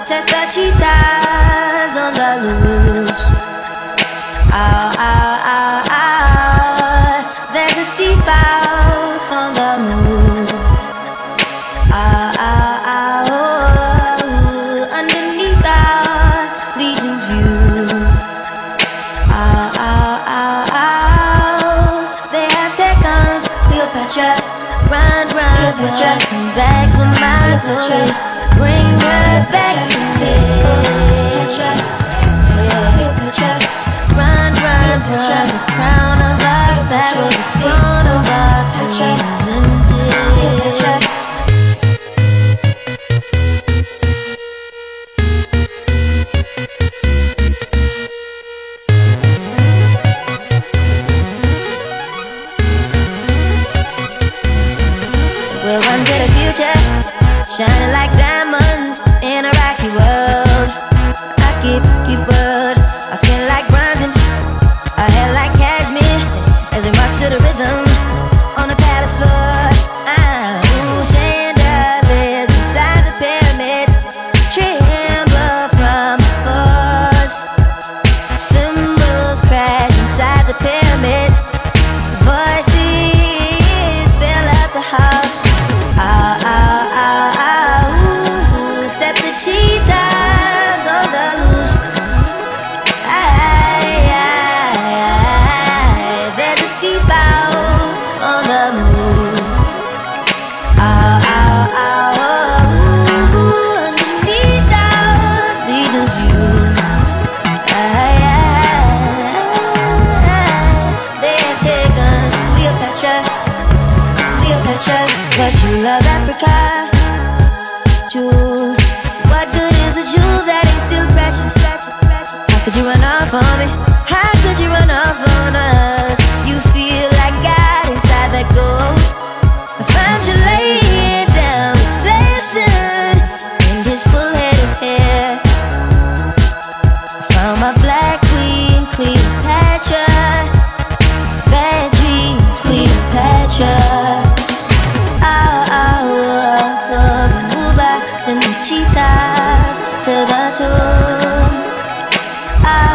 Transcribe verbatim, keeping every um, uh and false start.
set the cheetahs on the loose. Ow, ow, ow, ow. There's a thief out on the move. Ow, ow, ow, oh. Underneath our legion's view. Ow, ow, ow, ow. They have taken Cleopatra. Run, run, Cleopatra. Come back for my glory. Bring her back to me. Cleopatra. Run, run, run. The crown of our pharaoh, the throne of our queens and tears. We'll run to the future, shining like diamonds in a rocky world. Rocky, rocky world. Our skin like bronze and our hair like cashmere as we march to the rhythm on the palace floor. Ah, ooh, chandeliers inside the pyramids tremble from the force. Symbols crash inside the pyramids. Voices fill up the house. Ow, ow, ow, ow, ooh, set the cheetahs on the loose. Aye, aye, aye, there's a thief out on the move. Ow, ow, ow, oh, ooh, underneath our legion's view. Aye, aye, aye, they have taken Cleopatra. Cleopatra, but you love Africa. Jewel, what good is a jewel that ain't still precious? How could you run off on me? How could you run off on us? You feel like God inside that gold. I found you laying down with Samson and his full head of hair. I found my black queen, Cleopatra. Bad dreams, Cleopatra. Send the cheetahs to the tomb.